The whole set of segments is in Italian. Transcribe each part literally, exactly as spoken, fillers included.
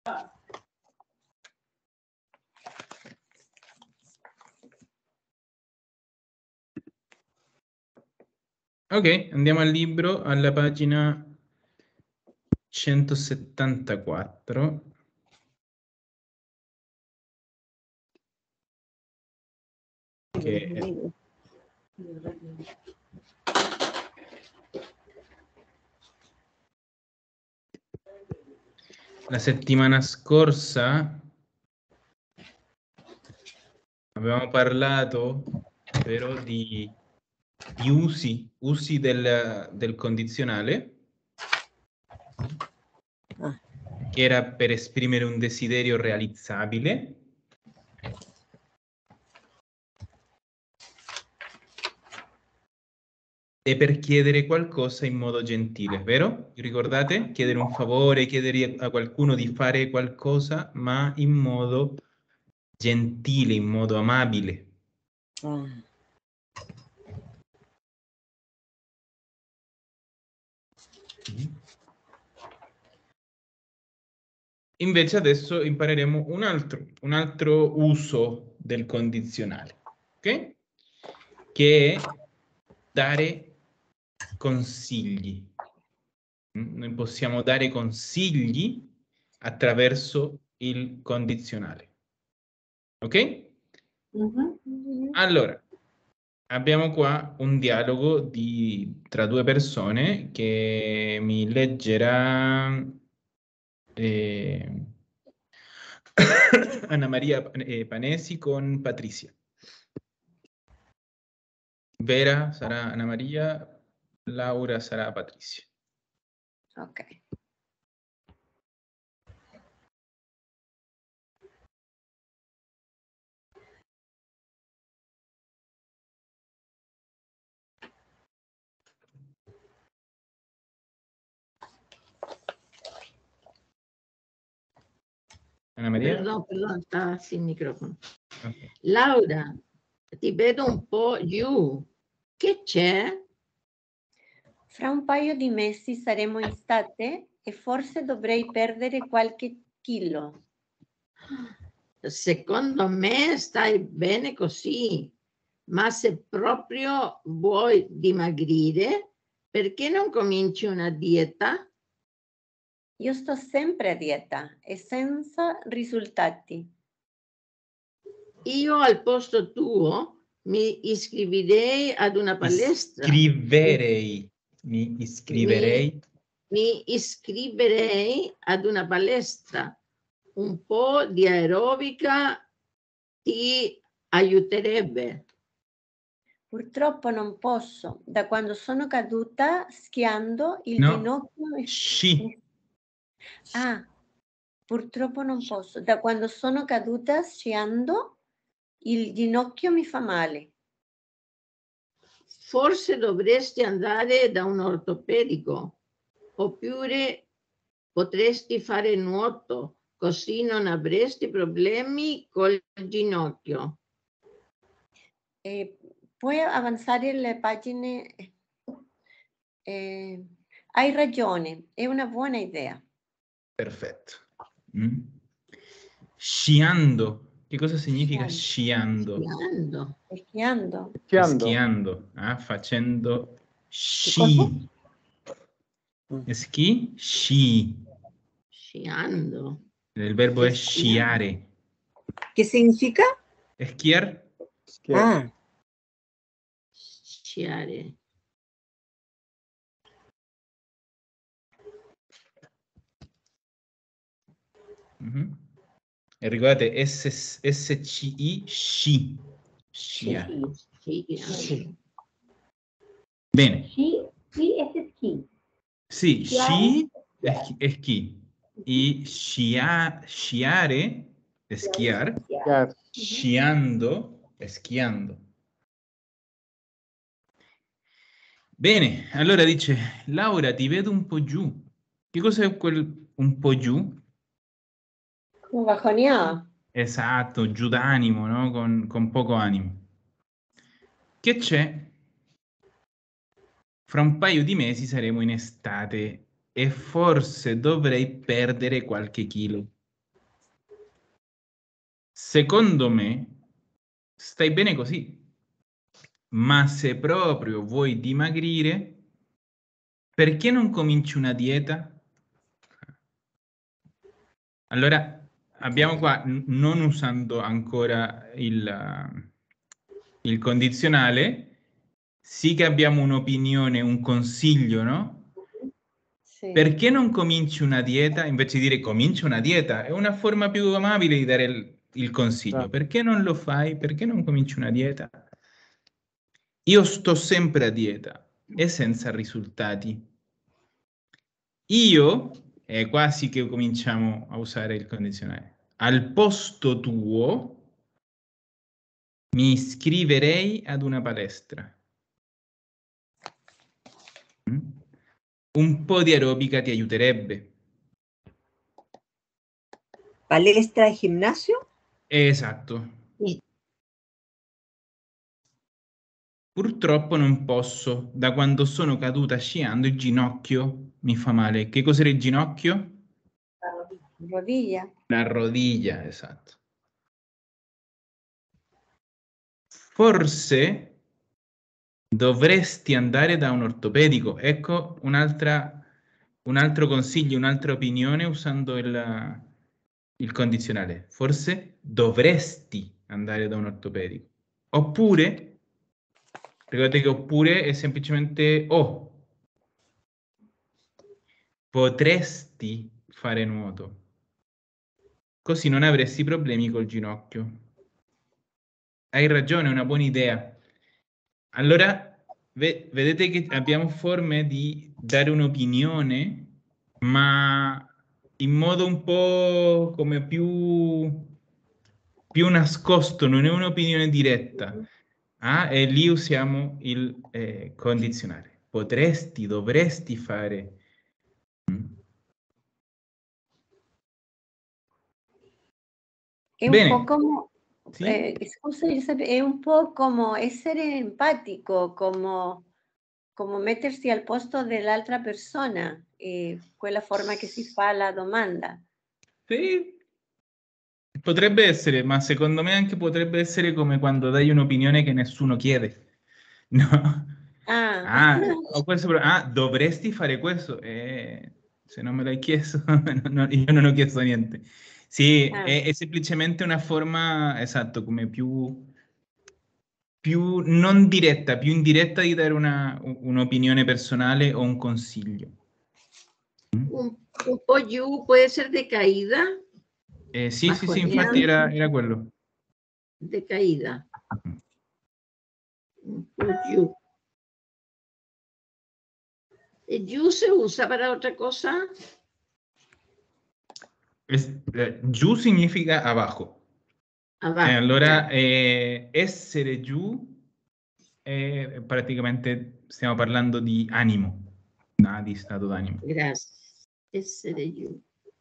Ok, andiamo al libro, alla pagina centosettantaquattro. Che è... La settimana scorsa avevamo parlato però di, di usi, usi del, del condizionale, che era per esprimere un desiderio realizzabile. E per chiedere qualcosa in modo gentile, vero? Ricordate? Chiedere un favore, chiedere a qualcuno di fare qualcosa, ma in modo gentile, in modo amabile. Mm. Invece adesso impareremo un altro, un altro uso del condizionale, ok? Che è dare consigli. Noi possiamo dare consigli attraverso il condizionale. Ok? Mm-hmm. Allora, abbiamo qua un dialogo di, tra due persone che mi leggerà eh, Anna Maria eh, Panesi con Patrizia. Vera sarà Anna Maria, Laura sarà Patrizia. Ok. Anna Maria? Perdón, perdón, está sin microfono. Okay. Laura, ti vedo un po' giù. Che c'è? Fra un paio di mesi saremo in estate e forse dovrei perdere qualche chilo. Secondo me stai bene così, ma se proprio vuoi dimagrire, perché non cominci una dieta? Io sto sempre a dieta e senza risultati. Io al posto tuo mi iscriverei ad una palestra. Iscriverei. Mi iscriverei. Mi, mi iscriverei ad una palestra. Un po' di aerobica ti aiuterebbe. Purtroppo non posso. Da quando sono caduta schiando il no. ginocchio... Sci. Ah, purtroppo non posso. Da quando sono caduta sciando il ginocchio mi fa male. Forse dovresti andare da un ortopedico, oppure potresti fare nuoto, così non avresti problemi col ginocchio. Eh, puoi avanzare le pagine? Eh, hai ragione, è una buona idea. Perfetto. Mm. Sciando. Che cosa significa sciando? Sciando. Schiando. Schiando. Schiando. Ah, facendo sci. Schi? Sci. Sciando. Il verbo è sciare. Che significa? Schiar? Ah. Sciare. Mm-hmm. E ricordate S C I, sci. Scia. Sci. Bene. Sci, sci e schi. Sì, sci e schi. E scia, sciare è schiar. Sciando è schiando. Bene, allora dice, Laura, ti vedo un po' giù. Che cos'è quel un po' giù? Come bajoneato. Esatto, giù d'animo, no? Con, con poco animo. Che c'è? Fra un paio di mesi saremo in estate e forse dovrei perdere qualche chilo. secondo me stai bene così, ma se proprio vuoi dimagrire, perché non cominci una dieta? Allora, abbiamo qua, n- non usando ancora il, il condizionale, sì che abbiamo un'opinione, un consiglio, no? Sì. Perché non cominci una dieta invece di dire comincia una dieta? È una forma più amabile di dare il, il consiglio. Perché non lo fai? Perché non cominci una dieta? Io sto sempre a dieta e senza risultati. Io, è quasi che cominciamo a usare il condizionale, al posto tuo mi iscriverei ad una palestra. Mm? Un po' di aerobica ti aiuterebbe. ¿Palestra e gimnasio? Esatto. Sì. Purtroppo non posso. Da quando sono caduta sciando il ginocchio mi fa male. Che cos'era il ginocchio? Rodilla. La rodiglia, esatto. Forse dovresti andare da un ortopedico. Ecco un'altra, un altro consiglio, un'altra opinione usando il, il condizionale. Forse dovresti andare da un ortopedico. Oppure, ricordate che oppure è semplicemente o. Potresti fare nuoto. Così non avresti problemi col ginocchio. Hai ragione, è una buona idea. Allora, ve- vedete che abbiamo forme di dare un'opinione, ma in modo un po' come più, più nascosto, non è un'opinione diretta. Ah, e lì usiamo il eh, condizionale. Potresti, dovresti fare. Mm. È un po' Bene, como, sì? eh, scusa Giuseppe, è un po' come essere empatico, come, come mettersi al posto dell'altra persona, eh, quella forma che si fa la domanda. Sì, potrebbe essere, ma secondo me anche potrebbe essere come quando dai un'opinione che nessuno chiede. No? Ah, Ah, ho questo pro- ah, dovresti fare questo. Eh, se non me l'hai chiesto, no, no, io non ho chiesto niente. Sì, ah. è, è semplicemente una forma, esatto, come più, più non diretta, più indiretta di dare una- un'opinione personale o un consiglio. Un, un po' giù, può essere decaída, Eh, sì, sì, sì, infatti bajoneando, era, era quello. decaída. Un po' giù. E giù si usa per altra cosa? Es- eh, giù significa abajo. E Abajo. allora eh, essere giù è praticamente stiamo parlando di animo, no? Di stato d'animo. Grazie. Essere giù.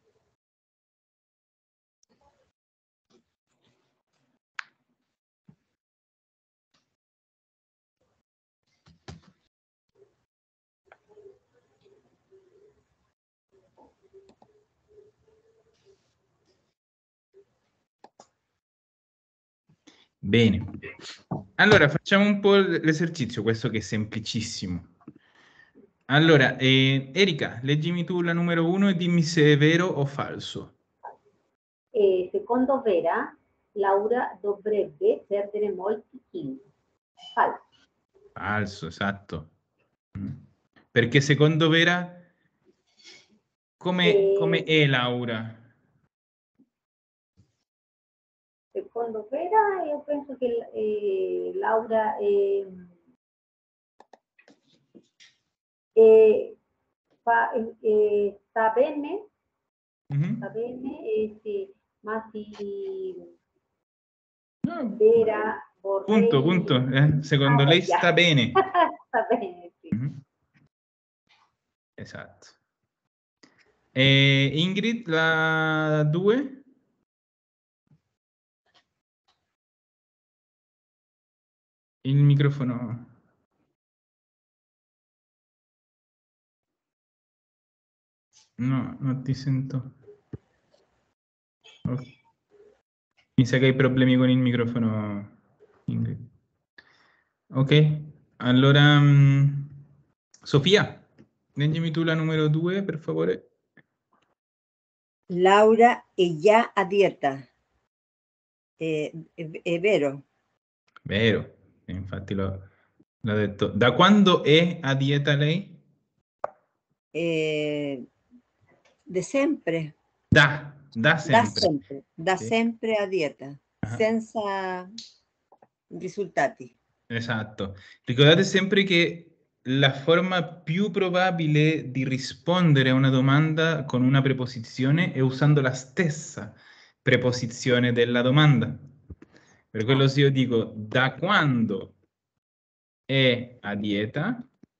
Bene, allora facciamo un po' l'esercizio, questo che è semplicissimo. Allora, eh, Erika, leggimi tu la numero uno e dimmi se è vero o falso. Eh, secondo Vera, Laura dovrebbe perdere molti chili. Falso. Falso, esatto. Mm. Perché secondo Vera, come, come Eh, è Laura? secondo Vera, io penso che eh, Laura eh, eh, fa, eh, sta bene, Mhm. sta bene, eh, sì, ma si No, Vera punto, vorrei... punto. Eh, secondo Ah, lei già. sta bene. Sta bene, sì. Mhm. Esatto. E Ingrid, la due? Il microfono. No, non ti sento. Ok. Mi sa che hai problemi con il microfono, Ingrid. Ok, allora mm, Sofia, leggimi tu la numero due, per favore. Laura è già a dieta. È, è- è vero. Vero, infatti l'ho l'ho detto. Da quando è a dieta lei? Eh, de sempre. Da, da Da sempre. sempre. Da Sì. sempre a dieta. Ah. Senza risultati. Esatto. Ricordate sempre che la forma più probabile di rispondere a una domanda con una preposizione è usando la stessa preposizione della domanda. Per quello se io dico da quando è a dieta,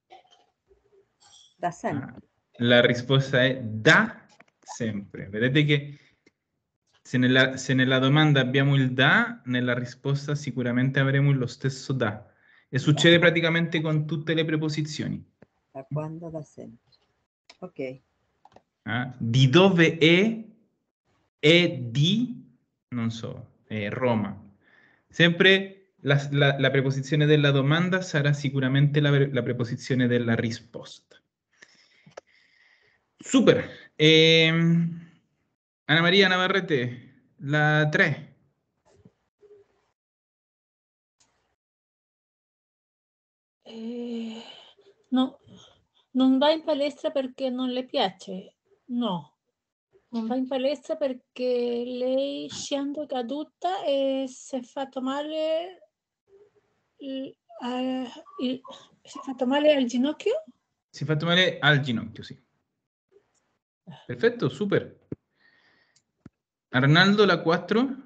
Da ah, sempre. la risposta è da sempre. Vedete che se nella, se nella domanda abbiamo il da, nella risposta sicuramente avremo lo stesso da. E succede praticamente con tutte le preposizioni. Da quando? Da sempre. Ok. Ah, di dove è? È di, non so, è Roma. Sempre la, la- la preposizione della domanda sarà sicuramente la, la preposizione della risposta. Super. Ehm, Anna Maria Navarrete, la tre. Eh, no, non va in palestra perché non le piace? No, non va in palestra perché lei scende è caduta e si è fatto male, il- eh, il- si è fatto male al ginocchio? Si è fatto male al ginocchio, sì. Perfetto, super. Arnaldo, la quattro.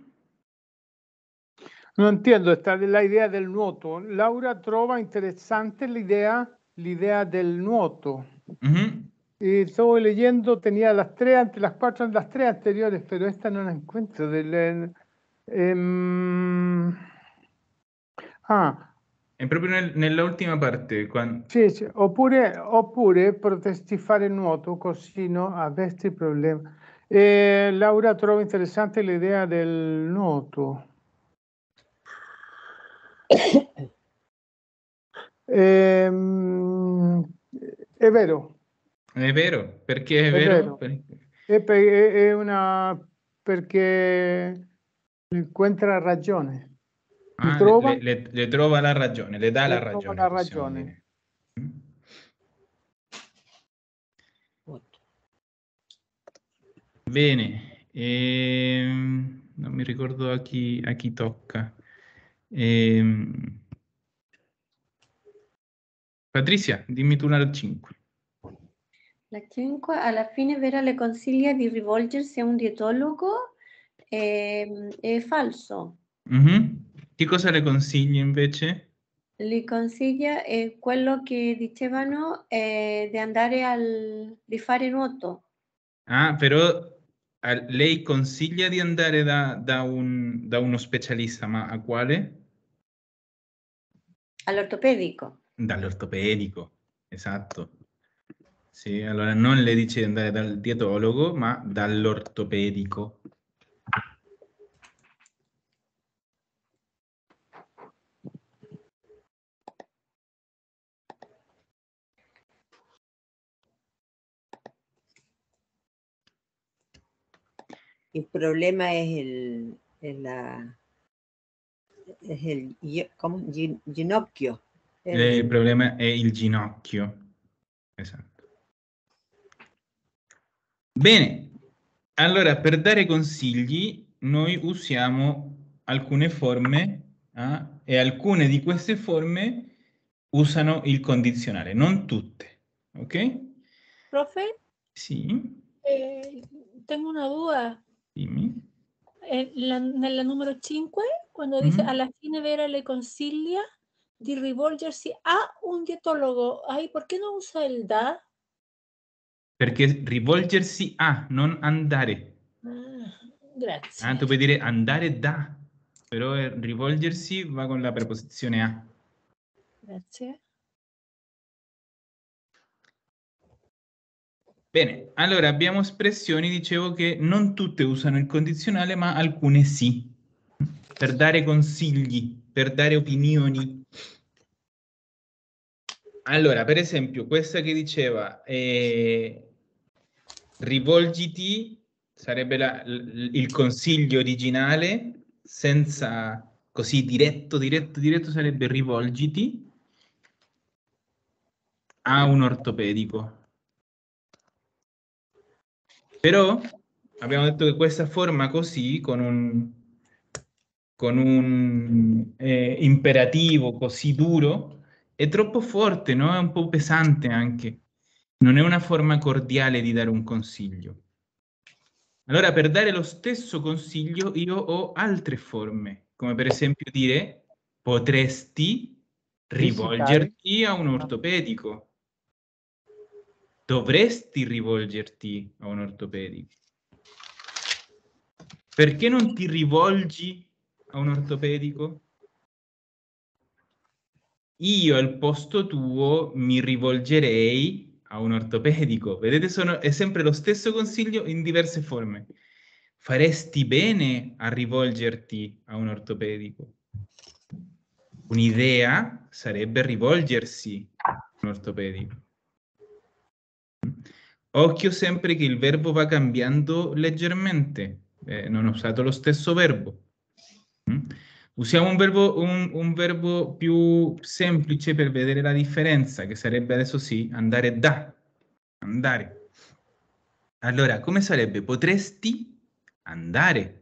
Non entiendo sta- la idea del nuoto. Laura trova interessante l'idea, l'idea del nuoto. Mhm. Y estoy leyendo, tenía las tres, ante las cuatro, las tres anteriores, pero esta no la encuentro. Del, ehm, ah, È proprio nel- nella ultima parte. quan- sì, sì. Oppure, oppure potresti fare nuoto così non avresti problemi. Eh, Laura trova interessante l'idea del nuoto. Ehm, è vero, È vero, perché è è vero? vero. Perché- È, pe- è- è una perché encuentra ragione. Mi Ah, le, trova, le- le- le trova la ragione, le dà la le trova ragione, la possiamo ragione. dire. Mm. Bene, ehm, non mi ricordo a chi, a chi tocca. Ehm, Patrizia, dimmi tu la cinque. La cinque, alla fine Vera le consiglia di rivolgersi a un dietologo. Ehm, è falso. Mhm. Che cosa le consigli invece? Le consiglia eh, quello che dicevano eh, di andare al, di fare nuoto Ah, però a- lei consiglia di andare da, da un- da uno specialista, ma a quale? all'ortopedico. Dall'ortopedico, esatto. Sì, allora non le dice di andare dal dietologo, ma dall'ortopedico. El problema es el, es la, es el gi- ¿cómo? Gin- ginocchio. Eh, El- Il problema è il ginocchio. Esatto. Bene, allora per dare consigli noi usiamo alcune forme ah, e alcune di queste forme usano il condizionale, non tutte, ok? Profe, Sì, eh, tengo una duda. dimmi. Eh, la- nella numero cinque, quando dice Mhm. alla fine Vera le consiglia di rivolgersi a un dietologo, ay, ¿por qué no usa el da? Perché rivolgersi a, non andare. Ah, Ah, grazie. tu puoi dire andare da, però eh, rivolgersi va con la preposizione a. Grazie. Bene, allora abbiamo espressioni, dicevo che non tutte usano il condizionale, ma alcune sì. per dare consigli, per dare opinioni. Allora, per esempio, questa che diceva eh, rivolgiti, sarebbe la- l- il consiglio originale, senza così diretto, diretto, diretto, sarebbe rivolgiti a un ortopedico. Però abbiamo detto che questa forma così, con un, con un eh, imperativo così duro, è troppo forte, no? È un po' pesante anche. Non è una forma cordiale di dare un consiglio. Allora, per dare lo stesso consiglio, io ho altre forme, come per esempio dire potresti rivolgerti a un ortopedico. Dovresti rivolgerti a un ortopedico. Perché non ti rivolgi a un ortopedico? Io al posto tuo mi rivolgerei a un ortopedico. Vedete, sono, è sempre lo stesso consiglio in diverse forme. Faresti bene a rivolgerti a un ortopedico. Un'idea sarebbe rivolgersi a un ortopedico. Occhio sempre che il verbo va cambiando leggermente. Eh, non ho usato lo stesso verbo. Mm? Usiamo un verbo, un, un verbo più semplice per vedere la differenza, che sarebbe adesso sì, andare da. Andare. Allora, come sarebbe? Potresti andare.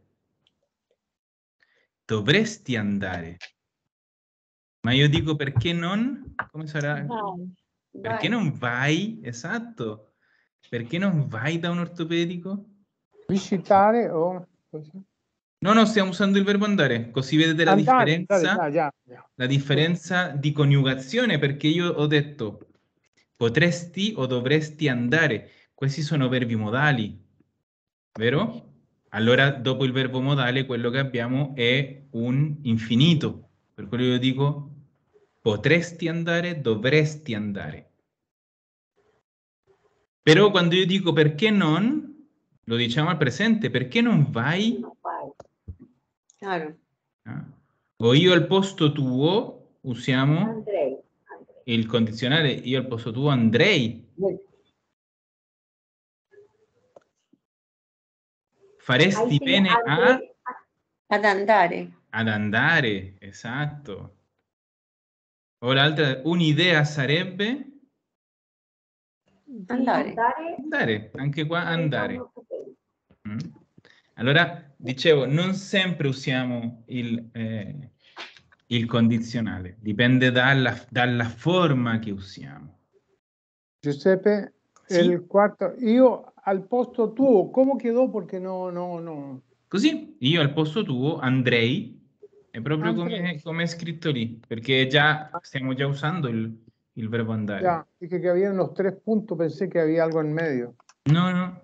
Dovresti andare. Ma io dico perché non? Come sarà? Vai. Perché Vai. non vai? Esatto. Perché non vai da un ortopedico? Visitare o... così. No, no, stiamo usando il verbo andare, così vedete la Andare, differenza, andare, già, già. la differenza di coniugazione, perché io ho detto potresti o dovresti andare. Questi sono verbi modali, vero? Allora, dopo il verbo modale, quello che abbiamo è un infinito. Per quello io dico potresti andare, dovresti andare. Però quando io dico perché non, lo diciamo al presente, perché non vai? Claro. Ah. O io al posto tuo usiamo Andrei. Andrei. il condizionale, io al posto tuo andrei. Faresti Ai fini bene a, andrei. Ad andare. ad andare, esatto. O l'altra, un'idea sarebbe Andare. Andare. andare, anche qua andare. Ok. Mm. Allora, dicevo, non sempre usiamo il, eh, il condizionale, dipende dalla, dalla forma che usiamo. Giuseppe, Sì. el cuarto, io al posto tuo, ¿cómo quedó? Porque no, no, no. Così, io al posto tuo andrei, è proprio come, Andrei. come è scritto lì, perché già stiamo già usando il, il verbo andare. Ya, dije que había unos tres puntos, pensé que había algo en medio. No, no.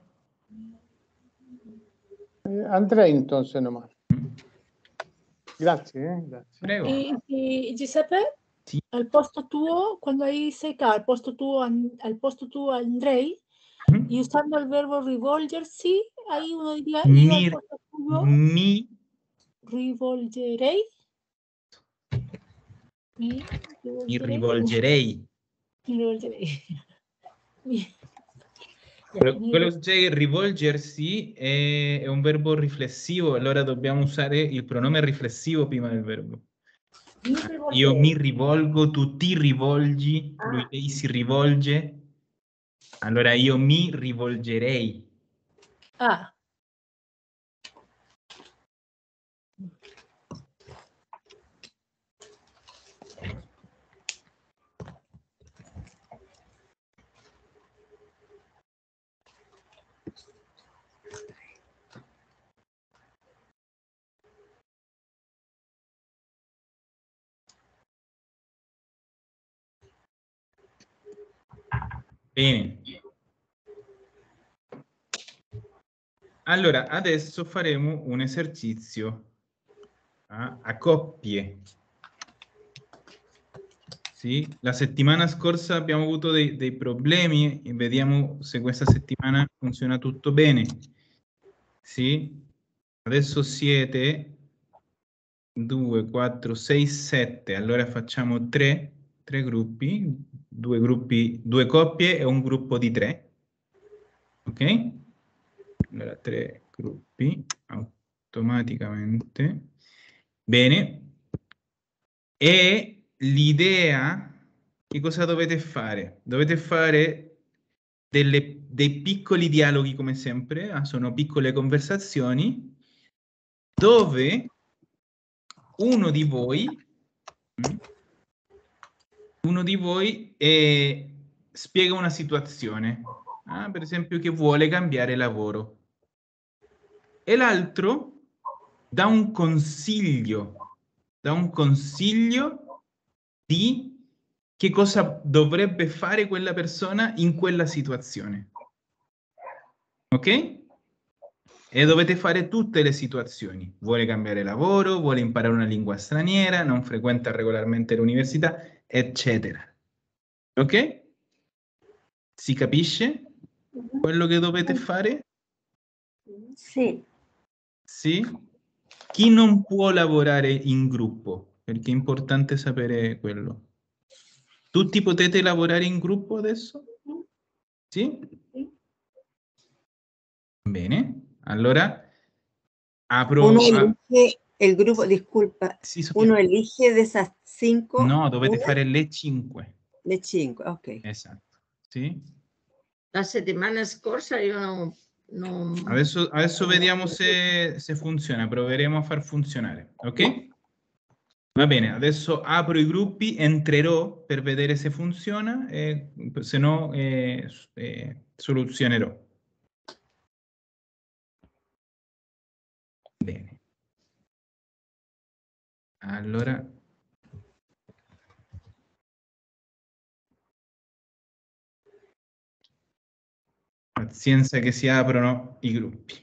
Eh, Andrei entonces nomás. Mm. Grazie, eh, grazie. Prego. Y, y, Giuseppe, Sì. al posto tuo, cuando ahí dice acá, al posto tuo, an- al posto tuo andrei, Mm. y usando el verbo rivolgersi, ahí uno diría, io al Mi, posto tuo mi, rivolgerei. Mi mi rivolgerei. rivolgerei. Mi rivolgerei. Mi- Quello, mi quello che c'è, rivolgersi è, è un verbo riflessivo, allora dobbiamo usare il pronome riflessivo prima del verbo. Mi Io mi rivolgerei. rivolgo, tu ti rivolgi, Ah. lui lei si rivolge. Allora io mi rivolgerei. Ah, Bene. Allora, adesso faremo un esercizio a, a coppie. Sì? La settimana scorsa abbiamo avuto dei, dei problemi e vediamo se questa settimana funziona tutto bene. Sì? Adesso siete due, quattro, sei, sette. Allora facciamo tre, tre gruppi, due gruppi, due coppie e un gruppo di tre. Ok? Allora, tre gruppi automaticamente. Bene. E l'idea, che cosa dovete fare? Dovete fare delle- dei piccoli dialoghi come sempre, ah, sono piccole conversazioni dove uno di voi, mm, uno di voi eh, spiega una situazione, ah, per esempio che vuole cambiare lavoro, e l'altro dà un consiglio, dà un consiglio di che cosa dovrebbe fare quella persona in quella situazione. Ok? E dovete fare tutte le situazioni. Vuole cambiare lavoro, vuole imparare una lingua straniera, non frequenta regolarmente l'università, eccetera. Ok? Si capisce quello che dovete fare? Sì. Sì? Chi non può lavorare in gruppo? Perché è importante sapere quello. Tutti potete lavorare in gruppo adesso? Sì? Bene. Allora, apro... Uno a- elige el grupo, disculpa, Sì, Sofia. uno elige de esas cinco, No, dovete una fare le cinque. de cinco, ok. Esatto. Sì? La settimana scorsa io non... non- Adesso, adesso vediamo se, se funziona, proveremo a far funzionare, ok? Va bene, adesso apro i gruppi, entrerò per vedere se funziona e se no eh, eh, soluzionerò. Bene. Allora... Pazienza che si aprono i gruppi.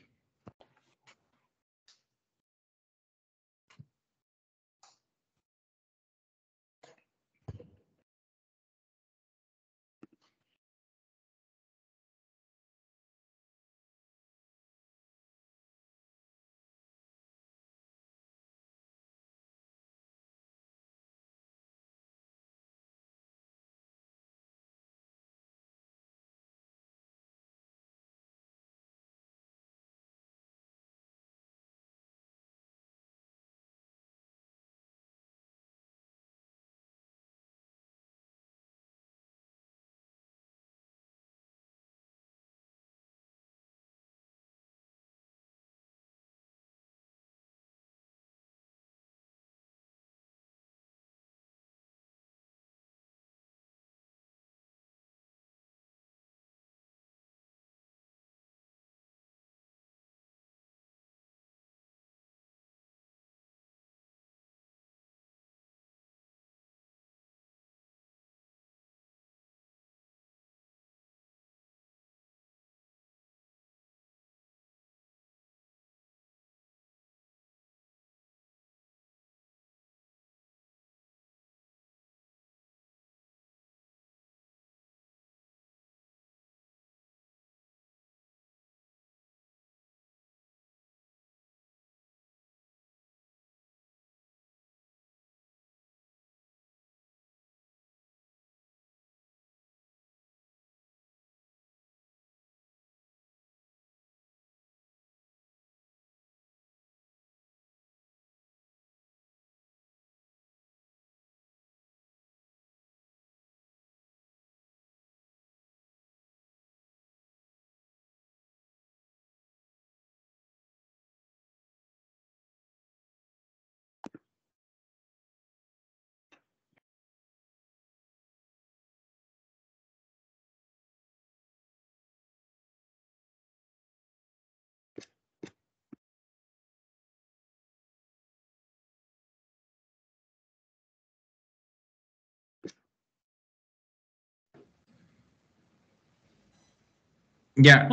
Ya.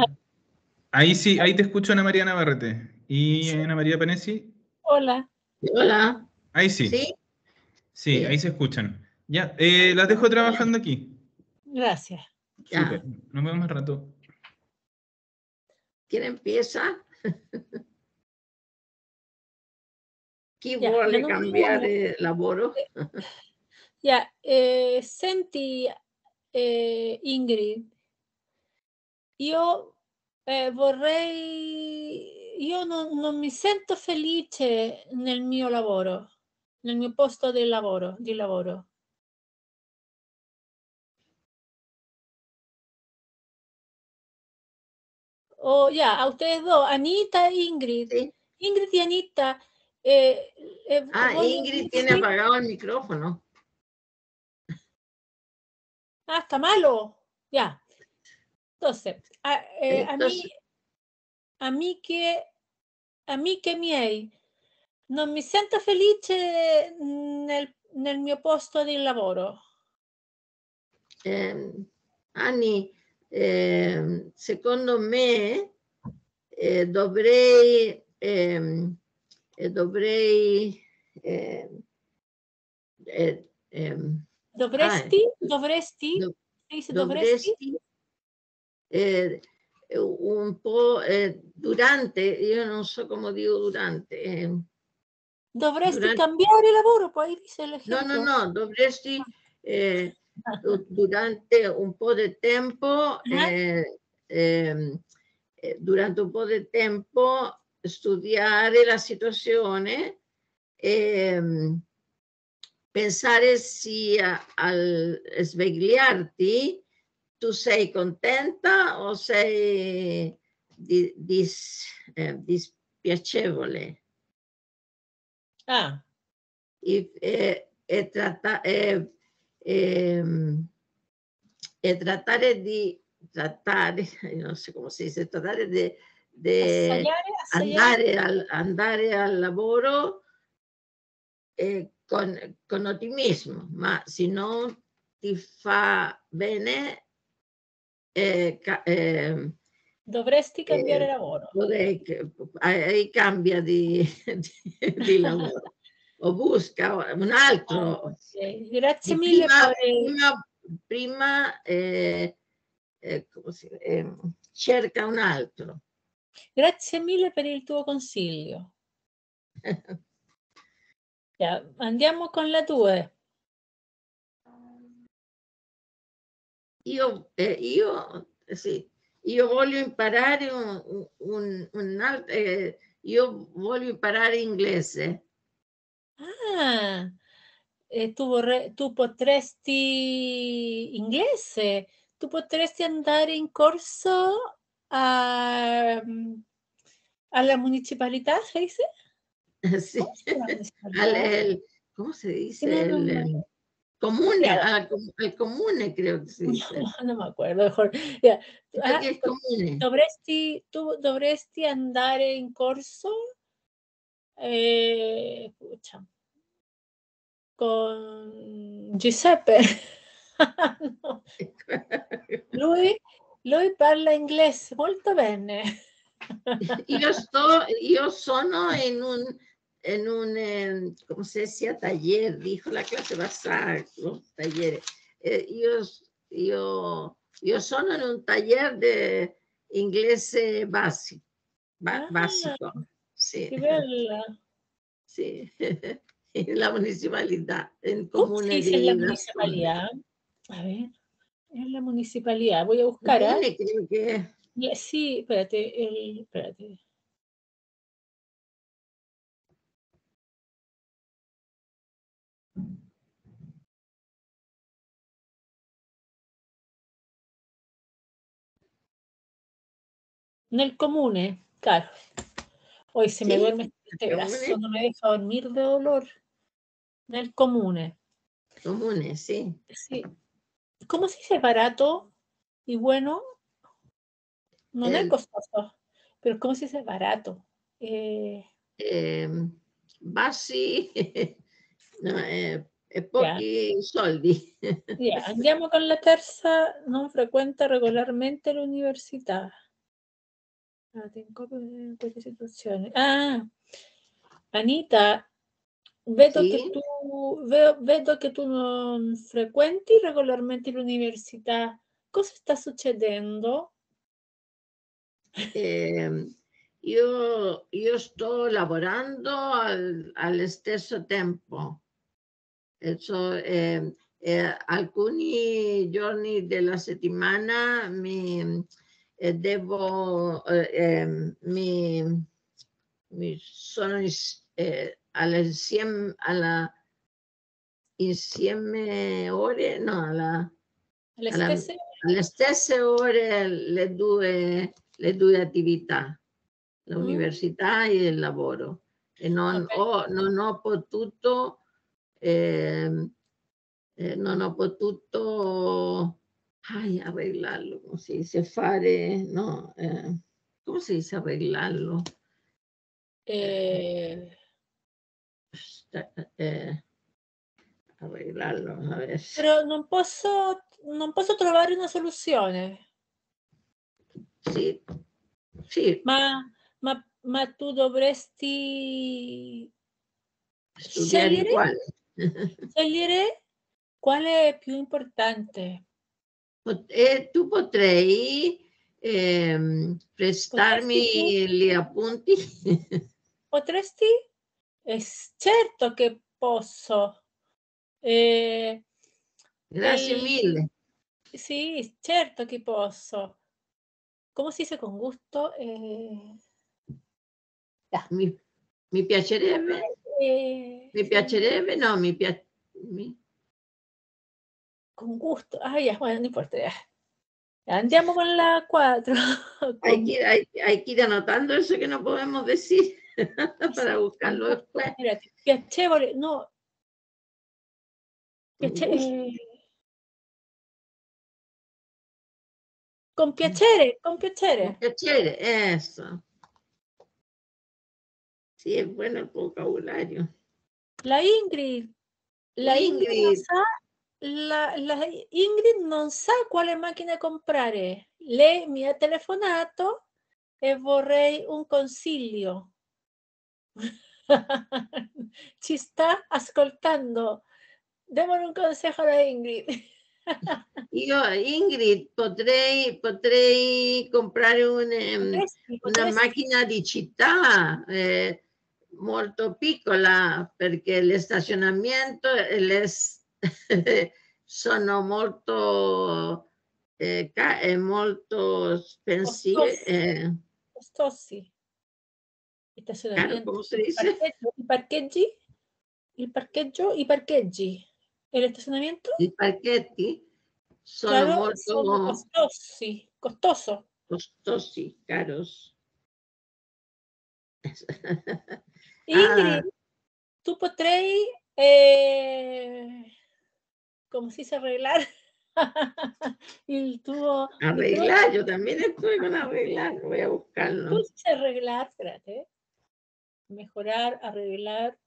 Ahí sí, ahí te escucho, Ana María Navarrete. ¿Y Ana María Panesi? Hola. Hola. Ahí sí. ¿Sí? Sí, ahí se escuchan. Ya, eh, las dejo trabajando aquí. Gracias. Súper. Ya. Nos vemos más rato. ¿Quién empieza? Chi Ya, vuole la numero uno. cambiare lavoro? Ya, eh, senti eh, Ingrid, io eh, vorrei, io non, non mi sento felice nel mio lavoro, nel mio posto di lavoro, di lavoro. Oh, ya, a ustedes dos, Anita e Ingrid. Sì. Ingrid y Anita, eh, eh, Ah, voglio Ingrid tiene dirvi- apagato il microfono. Ah, está malo. Ya. Entonces, a, eh, a mí, Entonces, amiche, amiche miei, non mi sento felice nel, nel mio posto di lavoro. eh, Anni, eh, secondo me eh, dovrei, ehm, eh, dovrei eh, eh, ehm, Dovresti, ah, dovresti, do- si dice dovresti, dovresti eh, un po' eh, durante, io non so come dico durante, eh, dovresti durante cambiare lavoro, poi dice no, l'ejemplo. no, no, dovresti eh, du- durante un po' di tempo, eh, ehm, eh, durante un po' di tempo studiare la situazione e mm, pensare sia al svegliarti, tu sei contenta o sei di- dis- eh, dispiacevole? Ah, E, e- e tratta- e- ehm, e trattare di trattare, non so come si dice, trattare di di assaggiare, assaggiare. andare al, andare al lavoro eh, con, con ottimismo, ma se non ti fa bene, eh, ca- eh, Dovresti cambiare eh, lavoro. vorrei che- eh, cambia di, di, di lavoro o busca un altro. Ok, grazie Di mille prima, per il- prima, prima eh, eh, come si- eh, cerca un altro. grazie mille per il tuo consiglio. Ya, andiamo con la due. Io, eh, io, sì, io voglio imparare un, un, un alt- eh, io voglio imparare inglese. Ah, e tu, vorre- tu potresti inglese, tu potresti andare in corso a, alla municipalità, si dice? Sì. ¿Cómo se llama la Al, municipalidad? el- ¿cómo se dice? Tiene un El, nombre. em, comune, Ya, al, com- al comune creo que se dice. no, no me acuerdo mejor. Ya. Creo Ah, que es comune. dovresti, tu dovresti andare in corso eh, pucha, con Giuseppe. No. Lui, lui parla inglese molto bene. Io, sto, io sono in un, in un eh, come se sia taller, dijo la clase passata, no? Taller. Eh, io, io, io sono in un taller di inglese basico, ba- Ah, básico, sì, che bella. sì. En la municipalidad, en ¿Cómo se comune dice en la di Nascone. municipalidad? A ver, en la municipalidad. Voy a buscar, ¿ah? Comune creo que Ya, sí, espérate, el, espérate. Nel comune, claro. Hoy se me sì, duerme este brazo, comune, no me deja dormir de dolor. Nel comune. comune, sì. Sí. ¿Cómo se dice barato y bueno? No es El, costoso, pero ¿cómo se dice barato? Eh, eh, bassi, no, eh, e ya, pochi soldi. ya, andiamo con la terza, non frequenta regolarmente l'università. Ah, tengo in queste situazioni. Ah, Anita, vedo che Sì, tu, veo- vedo che tu non frequenti regolarmente l'università. Cosa sta succedendo? eh, io, io sto lavorando al, allo stesso tempo. E so, eh, eh, alcuni giorni della settimana mi eh, devo eh, eh, mi, mi sono is- eh, all'insieme alla insieme ore no alla, Le alla- stesse alle stesse ore le due, le due attività, Mm. l'università e il lavoro, e non Ok. ho, non ho potuto eh, eh, non ho potuto ai, arreglarlo, come si dice, fare, no, eh, come si dice arreglarlo? Eh, Sta- eh, arreglarlo, a ver. però non posso, non posso trovare una soluzione. Sì, sì, Ma, ma, ma tu dovresti studiare scegliere, quale. scegliere quale è più importante. Pot- E tu potrei ehm, Potresti tu? prestarmi gli appunti? Potresti? Eh, s- certo che posso. Eh, Grazie el- mille. sì, certo che posso. Come si dice con gusto? Eh, Mi, mi piacerebbe, eh, mi sì, piacerebbe, no, mi piace. con gusto. Ah, ya, bueno, no importa. Ya. Andiamo con la quattro. Hay que, ir, hay, hay que ir anotando eso que no podemos decir para buscarlo después. Espérate, piacevole, no. Piace- Gusto. eh, con piacere, con Con piacere. piacere, eso. Sí, es bueno el vocabulario. La Ingrid, la Ingrid non Ingrid, sa, la, la Ingrid non sa quale macchina comprare. Lei mi ha telefonato e vorrei un consiglio. Ci sta ascoltando. Démosle un consejo a Ingrid. io Ingrid potrei, potrei comprare un, ehm, Potresti, una potresti. macchina di città eh, molto piccola perché il stazionamento e le s- sono molto, eh, ca- eh, molto spensive. Costosi, Eh, costosi. Il caro, estacionamiento, come si il dice? parcheggio, i parcheggi, il parcheggio, i parcheggi e lo stazionamento, I parchetti sono claro, sono molto costosi, costoso. costosi, caros. Ingrid, Ah, tu potrei, eh, come si dice, arreglar il tuo arreglar, yo micrófono. también estoy con arreglar, voy a buscarlo. ¿Cómo se dice arreglar? Espérate. Mejorar, arreglar,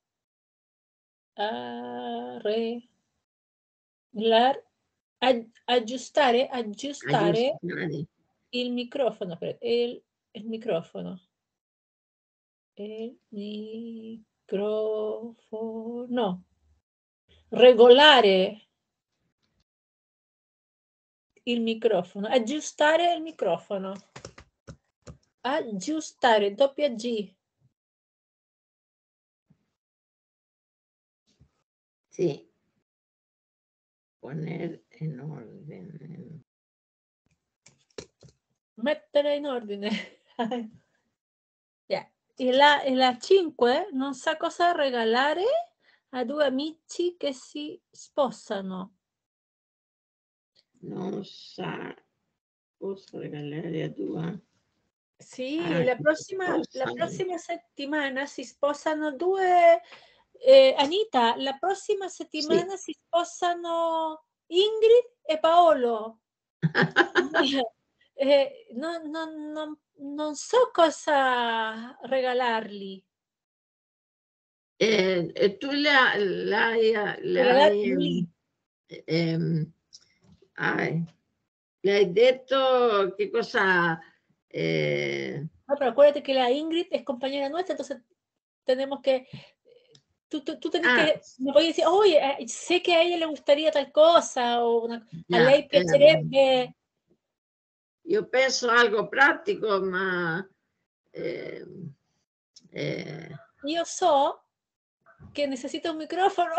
arreglar, Ad- aggiustare, aggiustare Aggiustare. il microfono, aspetta, il, il microfono. Il microfono. Regolare il microfono. Aggiustare il microfono. Aggiustare, doppia G. Sí. Poner en orden. Mettere in ordine. Yeah. E la, e la cinque non sa cosa regalare a due amici che si sposano. Non sa cosa regalare a tua. Sì, Ah, la che prossima, la sposano. prossima settimana si sposano due. eh, Anita, la prossima settimana si sposano Ingrid e Paolo. Eh, non, non- non- non so cosa regalargli. Eh, eh, tu le, ha- le hai, le hai, Regalargli. ehm, ai- le hai detto che cosa. eh, No, pero acuérdate que la Ingrid es compañera nuestra, entonces tenemos que. Tú, tú, tú tenés ah, que. Me puedes decir, oye, eh, sé que a ella le gustaría tal cosa, o una, a ya, lei ehm, piacerebbe. io penso algo pratico, ma eh, eh, Io so che necessito un microfono.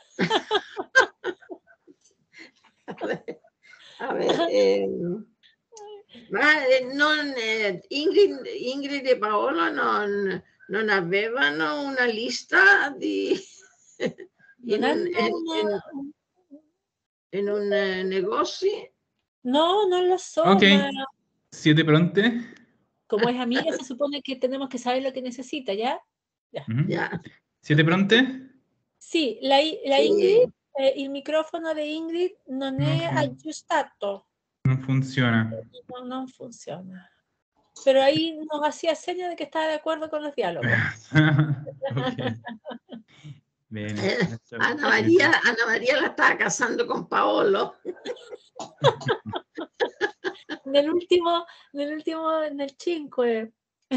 a ver, a ver, eh, ma eh, non, eh, Ingrid, Ingrid e Paolo non, non avevano una lista di, in, Non un, hanno in, una- in- in un eh, negozio? No, non lo so, Ok, ma ¿siete pronte? como es amiga se supone que tenemos que saber lo que necesita, ¿ya? Ya. Mhm. Ya, ¿Siete pronte? Sì, la, I- la sì. Ingrid, eh, il microfono di Ingrid non è Mhm. aggiustato, No funciona. no, non funziona. Pero ahí nos hacía señas de que estaba de acuerdo con los diálogos. Ok. Bene. Eh, adesso- Anna Maria, Anna Maria la stava casando con Paolo. Nell'ultimo, nell'ultimo, nel cinque.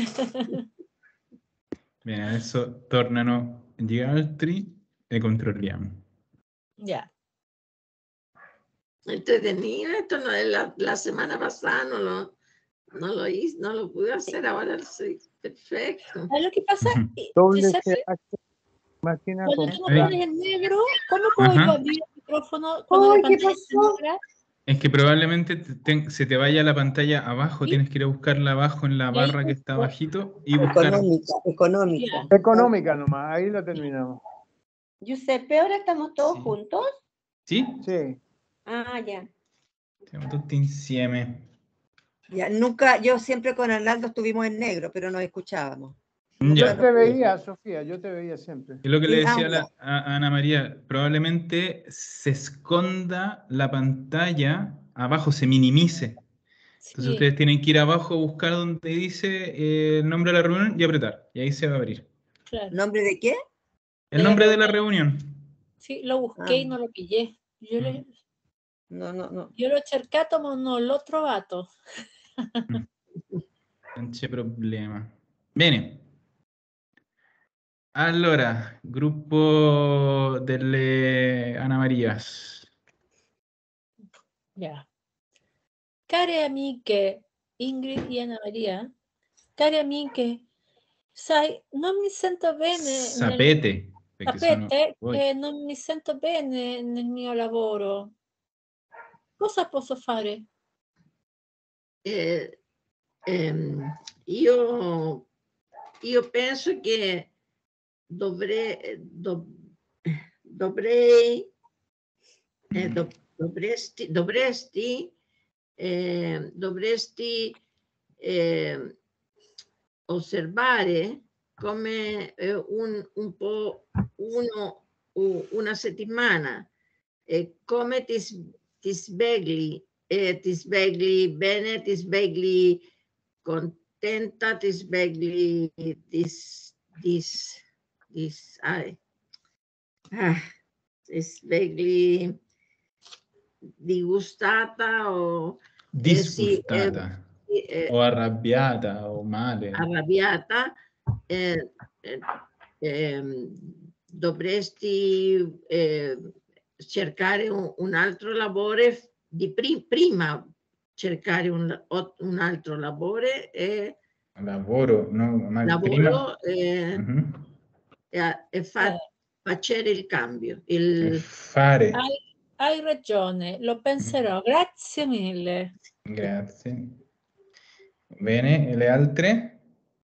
Bene, adesso tornano gli altri e controlliamo. Ya. Entretenido, esto no es la, la semana pasada, no lo, no lo hice, no lo pude hacer, ahora sí, perfecto. ¿Sabes lo que pasa? Y- Doble Giuseppe, C H, máquina cuando tú lo Ahí. pones en negro, ¿cómo puedo Ajá. yo abrir el micrófono cuando Ay, la ¿qué pantalla está pasó? negra? Es que probablemente te- te- se te vaya la pantalla abajo, ¿Sí? tienes que ir a buscarla abajo en la Y ahí barra que está busco. abajito y buscar. Económica, económica. Ya. Económica nomás, ahí lo terminamos. Giuseppe, ¿ahora estamos todos Sí. juntos? ¿Sí? Sí. Ah, ya. Siamo tutti insieme. Ya, nunca, yo siempre con Arnaldo estuvimos en negro, pero nos escuchábamos. Ya. Yo te veía, Sofía, yo te veía siempre. Es lo que le Sí, decía ah, a, la- a- a Ana María, probablemente se esconda la pantalla abajo, se minimice. Entonces Sí, ustedes tienen que ir abajo a buscar donde dice eh, el nombre de la reunión y apretar. Y ahí se va a abrir. claro. ¿Nombre de qué? El De la nombre de la reunión. Sí, lo busqué y Ah. no lo pillé. Yo, le, No, no, no. io l'ho cercato ma non l'ho trovato. Non c'è problema. Bene. Allora, gruppo delle Ana Marias. Ya. Care amiche Ingrid e Anna Maria, care amiche, sai, non mi sento bene nel, Sapete, perché sono sapete voi. che non mi sento bene nel mio lavoro. Cosa posso fare? Eh, ehm, io, io penso che dovrei, do- dovrei eh, do- dovresti, dovresti, eh, dovresti eh, osservare come eh, un, un po' uno, u- una settimana, eh, come ti, s- ti svegli, eh, ti svegli bene, ti svegli contenta, ti svegli dis, dis, dis, ai, ah, ti svegli disgustata o eh, sì, eh, Disgustata sì, eh, o arrabbiata o male. arrabbiata, eh, eh, ehm, dovresti eh, cercare un, un altro lavoro di pri- prima cercare un, o- un altro lavoro e Lavoro, no, ma prima. lavoro eh, Mhm. e, e fa, Eh, facere il cambio. E Il, fare. hai, hai ragione, lo penserò. Grazie mille. Grazie. Bene, e le altre?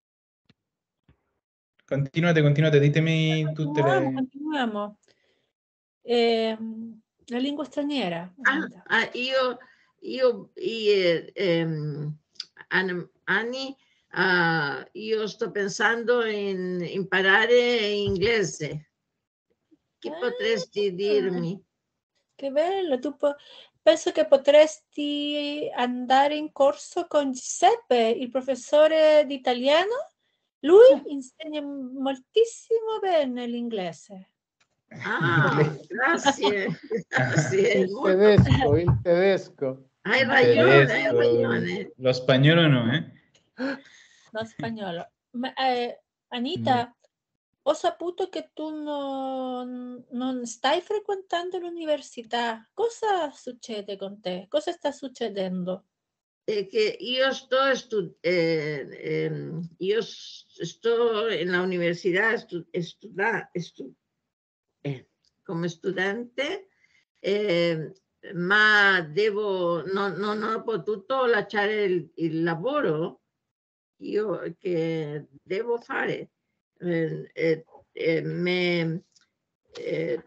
Continuate, continuate, ditemi tutte Continuiamo, le... continuiamo. Ehm, la lingua straniera. ah, ah, io, io, io ehm, An- Anni, ah, io sto pensando in imparare inglese. Che Ah, potresti dirmi? che bello, tu po- penso che potresti andare in corso con Giuseppe, il professore di italiano. Lui insegna moltissimo bene l'inglese. Ah, grazie, grazie. Il Molto- tedesco, il tedesco. Hai Il ragione, hai tedesco, ragione. lo spagnolo no, eh? No spagnolo. Ma, eh, Anita, ho saputo che tu non, non stai frequentando l'università. Cosa succede con te? Cosa sta succedendo? è che io sto, stu- eh, ehm, io s- sto in la università stu- studa- stu- eh, come studente, eh, ma devo, non, non ho potuto lasciare il, il lavoro io che devo fare. Eh, eh, eh, me, eh,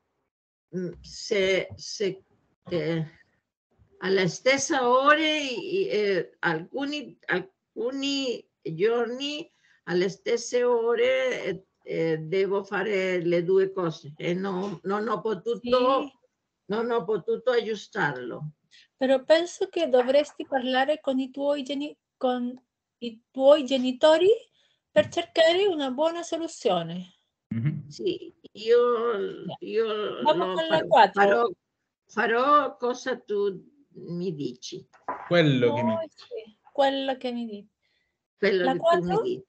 se, se eh, alla stessa ora, eh, alcuni, alcuni giorni, alle stesse ore, eh, eh, devo fare le due cose e no, non ho potuto, Sì, non ho potuto aggiustarlo. però penso che dovresti parlare con i tuoi, geni- con i tuoi genitori per cercare una buona soluzione. Mhm. Sì, io, io Vamos lo con la farò, quattro. farò, farò cosa tu mi dici, Quello che mi... Oh, sì, quello che mi dici. quello La che tu mi quattro? dici.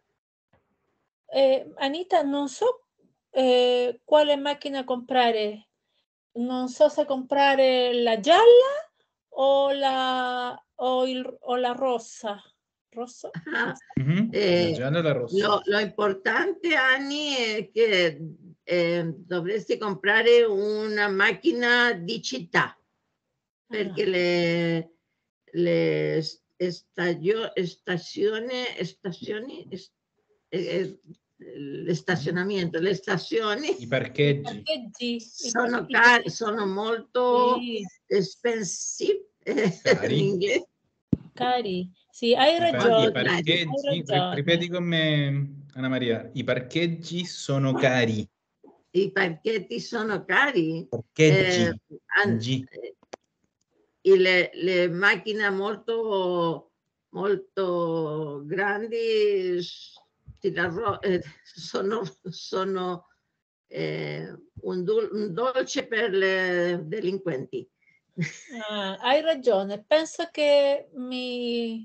Eh, Anita, non so eh, quale macchina comprare. Non so se comprare la gialla o la, o il, o la rossa. Rossa? Ah, Mhm. La eh, gialla e la rossa. lo, lo importante, Anni, è che eh, dovresti comprare una macchina di città, perché Ah, le, le stagio- stazioni, stazioni, est- eh, eh, stazionamento, le I stazioni i parcheggi. parcheggi. i sono, pa- i cari, parcheggi. sono molto Sì, expensive eh, in Cari. inglese. cari. Sì, hai I, par- ragione. Molto i cari. Hai parcheggi, ri- ragione. ripeti con me, Anna Maria, i parcheggi sono cari. I parchetti sono cari. Parcheggi, Eh, an- G. e le, le macchine molto, molto grandi s- ti darò, eh, sono, sono eh, un, dol- un dolce per le delinquenti. Ah, hai ragione. Penso che mi,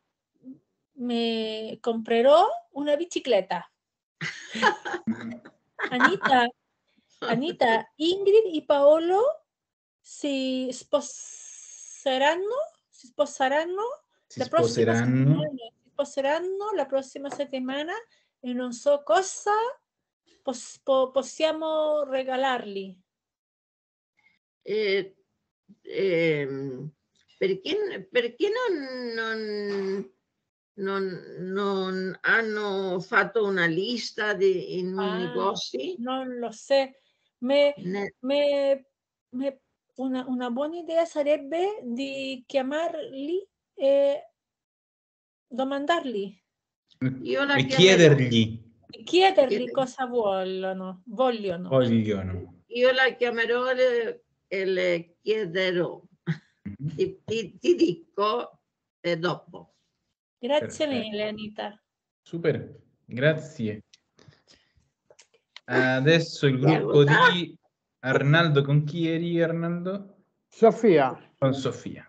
mi comprerò una bicicletta. Anita, Anita, Ingrid e Paolo si sposeranno, si sposeranno Si la prossima sposeranno. settimana, si sposeranno la prossima settimana e non so cosa pos- po- possiamo regalargli. Eh, ehm, perché, perché non, non, non, non hanno fatto una lista di, in un Ah, negozi? non lo so. Me, Ne- me- me- una, una buona idea sarebbe di chiamarli e domandargli, Io la E chiamerò. chiedergli. e chiedergli Chiede- cosa vogliono, vogliono. Vogliono. Io la chiamerò le- e le chiederò. Mhm. Ti, ti- ti dico eh, dopo. Grazie Perfetto. mille, Anita. Super, grazie. Adesso il Prego, gruppo da. di Arnaldo, con chi eri Arnaldo? Sofia, Con Sofia.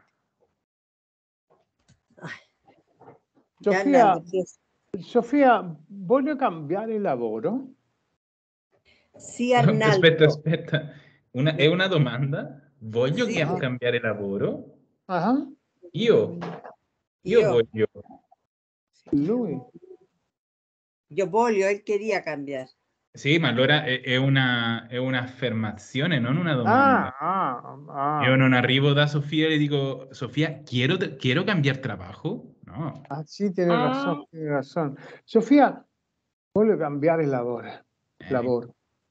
Ya, Sofia, Arnaldo, pues, Sofia, voglio cambiare lavoro. sí, Arnaldo. Aspetta, aspetta. Una- è una domanda? Voglio Sì. che- cambiare lavoro? Ah, Io? Io Io, voglio. lui. yo voglio, él quería cambiar. Sì, ma allora è, è una, è un'affermazione, non una domanda. Ah, ah, Io ah. non arrivo da Sofia e le dico, Sofia, quiero, quiero cambiar trabajo? No. Ah, sì, tiene Ah. razón, tiene razón. Sofia, voglio cambiare lavoro. Eh, lavoro.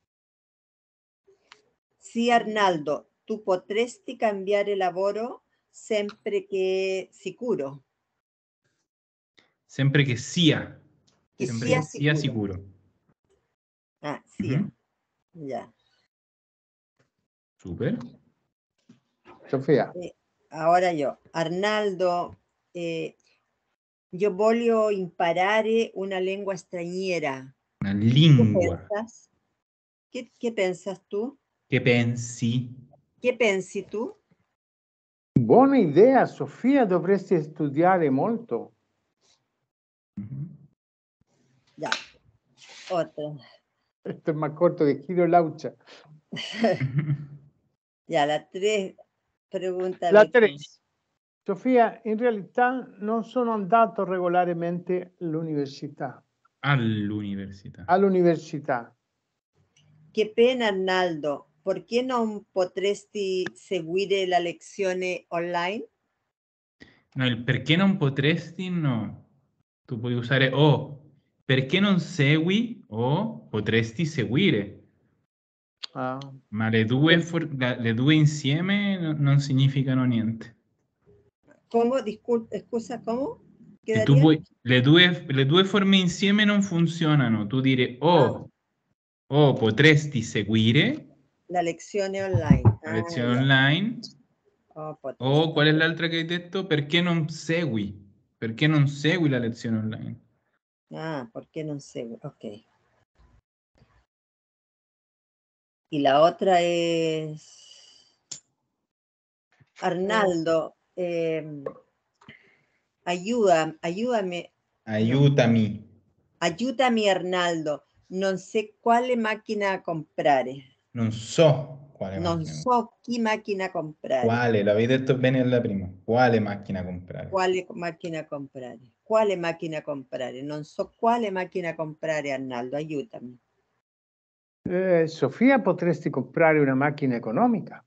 Sí, Arnaldo, tu potresti cambiare lavoro sempre che sicuro. sempre che sia. Che Sempre sia che sia sicuro. sicuro. Ah, sia. Mhm. Ya. Super. Sofia, Eh, ahora yo. Arnaldo, eh, io voglio imparare una lingua straniera. Una ¿Qué lingua. pensas? ¿Qué, qué pensas tú? Che pensi? ¿Qué pensi tu? buona idea, Sofia, dovresti studiare molto. Mhm. Ya. Otra. Esto es más corto que Giro Laucha. Ya, la tres. Pregúntame. La tú. tres. Sofia, in realtà non sono andato regolarmente all'università. All'università. All'università. Che pena Arnaldo, perché non potresti seguire la lezione online? No, il perché non potresti, no. Tu puoi usare o. Perché non segui o potresti seguire. Ah. Ma le due, for- la- le due insieme no- non significano niente. ¿Cómo? Disculpa, scusa, ¿cómo? Se tu Quedaría? vuoi, le due, le due forme insieme non funzionano. Tu dire o, o potresti seguire La lezione online. la Ah, lezione ya. online, Oh, potresti. o qual è l'altra che hai detto? Perché non segui? Perché non segui la lezione online? Ah, ¿por qué no sé? Ok. Y la otra es... Arnaldo, eh, ayuda, ayúdame, Aiutami. aiutami Arnaldo, non sé quale macchina comprare. Non so quale Non macchina. so che macchina comprare. Quale? L'avevi detto bene alla prima. Quale macchina comprare? Quale macchina comprare? Quale macchina comprare? Non so quale macchina comprare, Arnaldo, aiutami. Eh, Sofia, potresti comprare una macchina economica.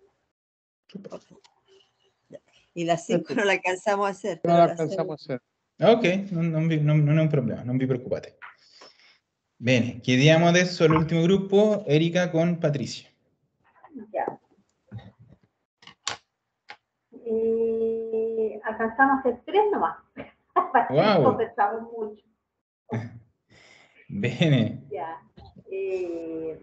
Y las cinco no la alcanzamos a hacer. No Pero la las alcanzamos a hacer. Ok, non, non vi- non- non è un problema, non vi preoccupate. Bene, chiediamo adesso all'ultimo gruppo, Erika con Patricia. Ya. Eh, alcanzamos a hacer tres nomás. Para que Wow. no conversamos mucho. Bene, Ya. Eh,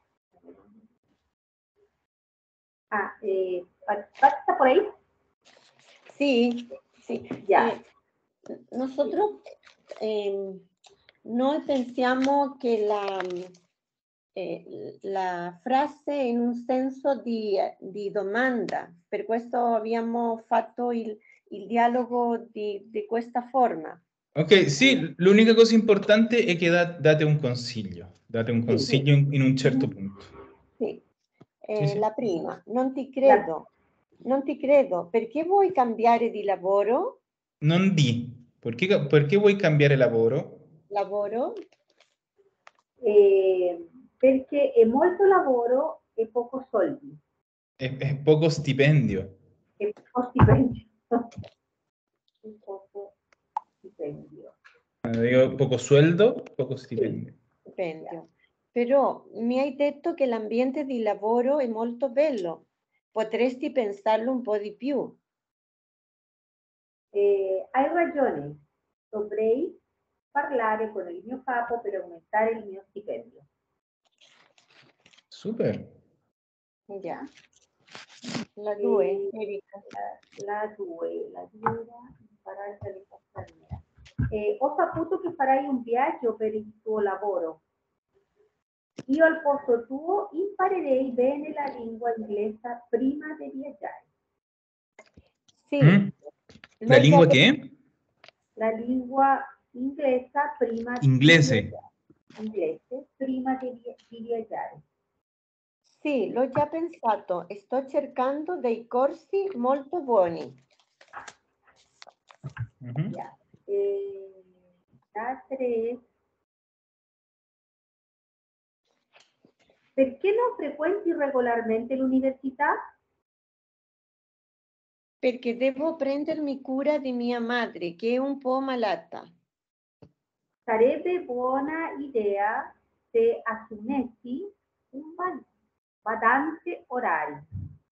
ah, eh, ¿Pat- Pat está por ahí? Sí, sí. Ya. Eh, nosotros eh, noi pensiamo che la, eh, la frase in un senso di, di domanda, per questo abbiamo fatto il, il dialogo di, di questa forma. ok, sì, l'unica cosa importante è che da- date un consiglio, date un consiglio in, in un certo punto. Sì. Eh, Sì, sì. La prima, non ti credo, non ti credo, perché vuoi cambiare di lavoro? Non di, perché, perché vuoi cambiare lavoro? Lavoro? Eh, perché è molto lavoro e poco soldi. È, è poco stipendio. E poco stipendio. Un poco stipendio. Quando dico poco sueldo, poco stipendio. Stipendio. Però mi hai detto che l'ambiente di lavoro è molto bello. Potresti pensarlo un po' di più. Eh, hai ragione, dovrei parlare con il mio capo per aumentare il mio stipendio. Super. Già. La due, Eh, Erika. La, la due, la due era imparare la lingua straniera. Eh, ho saputo che farai un viaggio per il tuo lavoro. Io al posto tuo imparerei bene la lingua inglese prima di viaggiare. Sì. Mm? La l'ho lingua già- che? La lingua inglese prima Inglese. di viaggiare. Inglese prima di, vi- di viaggiare. Sì, l'ho già pensato e sto cercando dei corsi molto buoni. Mhm. Ya. Eh, la tres. Perché non frequenti regolarmente l'università? Perché devo prendermi cura di mia madre, che è un po' malata. Sarebbe buona idea se assumessi un ba- badante orario.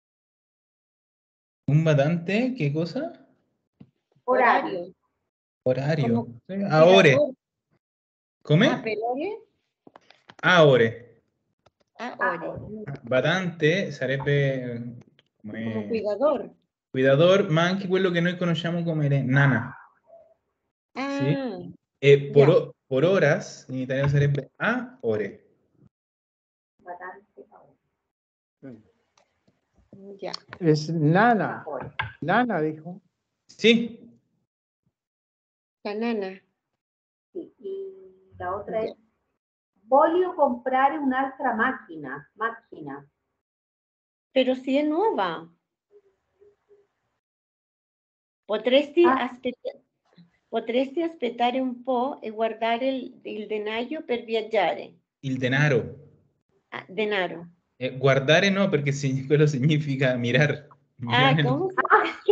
Un badante, che cosa? Orario. Orario. Come Sì, a ore. cuidador. Come? Ah, per ore? A ore. Ah, Ah, ore. Badante sarebbe eh, Come come cuidador. cuidador, ma anche quello che noi conosciamo come le nana. Sì? Ah, E por, ya. o- por horas in italiano sarebbe a ore. badante a ore. Ya. Es Nana. A ore. Nana dijo. Sì, La nana. Sì, y la otra Ya. es, voglio comprare un'altra macchina. Macchina. Pero si es nueva. Potresti, Ah. aspetta- potresti aspettare un po' e guardare il, il denaro per viaggiare. Il denaro. Ah, denaro. Eh, guardare no, perché sign- quello significa mirar. Ah, Mirare no. ¿cómo se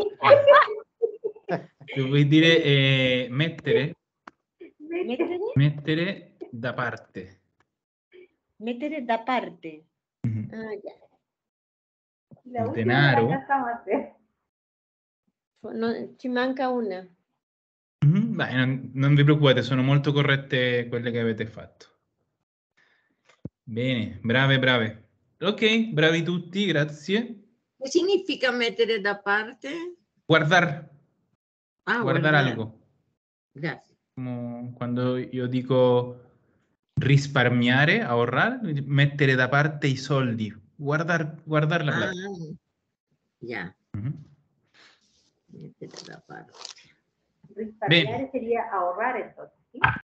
Tu vuoi dire eh, mettere? Mettere, Mettere da parte. mettere da parte. Mhm. Ah, ya. La Il última no la denaro. alcanzamos a hacer. No, ci manca una. Mhm, beh, non, non vi preoccupate, sono molto corrette quelle che avete fatto. Bene, brave, brave. Ok, bravi tutti, grazie. Che significa mettere da parte? Guardar, Ah, guardar guardare. algo. Grazie. Como quando io dico risparmiare, ahorrar, mettere da parte i soldi. Guardar, guardar la Ah, plata. ya, Mhm. mettere da parte. Risparmiare Bene. sería ahorrar entonces, ¿sí?